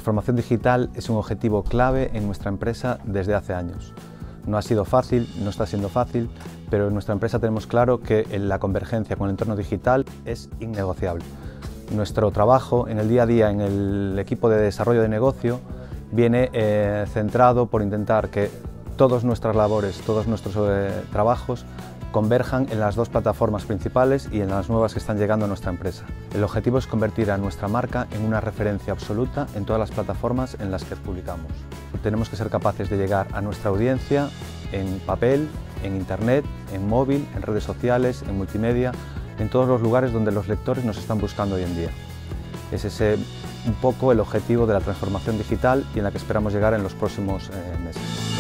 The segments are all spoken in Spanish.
transformación digital es un objetivo clave en nuestra empresa desde hace años. No ha sido fácil, no está siendo fácil, pero en nuestra empresa tenemos claro que la convergencia con el entorno digital es innegociable. Nuestro trabajo en el día a día en el equipo de desarrollo de negocio viene centrado por intentar que todas nuestras labores, todos nuestros trabajos converjan en las dos plataformas principales y en las nuevas que están llegando a nuestra empresa. El objetivo es convertir a nuestra marca en una referencia absoluta en todas las plataformas en las que publicamos. Tenemos que ser capaces de llegar a nuestra audiencia en papel, en internet, en móvil, en redes sociales, en multimedia, en todos los lugares donde los lectores nos están buscando hoy en día. Es ese un poco el objetivo de la transformación digital y en la que esperamos llegar en los próximos meses.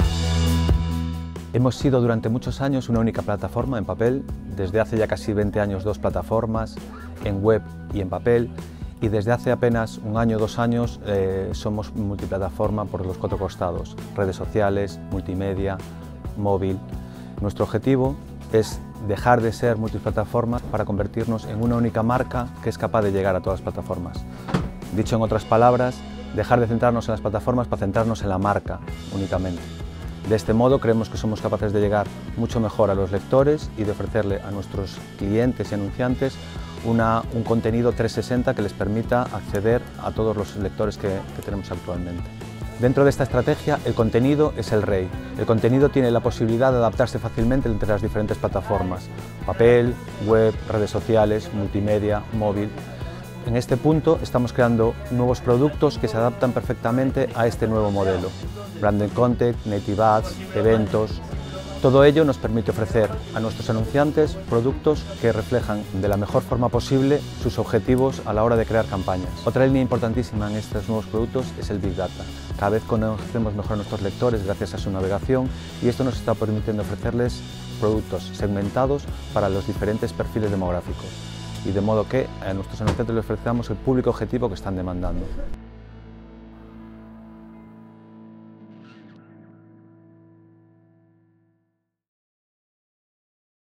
Hemos sido durante muchos años una única plataforma en papel, desde hace ya casi 20 años 2 plataformas, en web y en papel, y desde hace apenas un año o 2 años somos multiplataforma por los 4 costados, redes sociales, multimedia, móvil. Nuestro objetivo es dejar de ser multiplataforma para convertirnos en una única marca que es capaz de llegar a todas las plataformas. Dicho en otras palabras, dejar de centrarnos en las plataformas para centrarnos en la marca únicamente. De este modo creemos que somos capaces de llegar mucho mejor a los lectores y de ofrecerle a nuestros clientes y anunciantes un contenido 360 que les permita acceder a todos los lectores que tenemos actualmente. Dentro de esta estrategia, el contenido es el rey. El contenido tiene la posibilidad de adaptarse fácilmente entre las diferentes plataformas: papel, web, redes sociales, multimedia, móvil. En este punto estamos creando nuevos productos que se adaptan perfectamente a este nuevo modelo. Branded Content, Native Ads, eventos. Todo ello nos permite ofrecer a nuestros anunciantes productos que reflejan de la mejor forma posible sus objetivos a la hora de crear campañas. Otra línea importantísima en estos nuevos productos es el Big Data. Cada vez conocemos mejor a nuestros lectores gracias a su navegación y esto nos está permitiendo ofrecerles productos segmentados para los diferentes perfiles demográficos, y de modo que a nuestros anunciantes les ofrecemos el público objetivo que están demandando.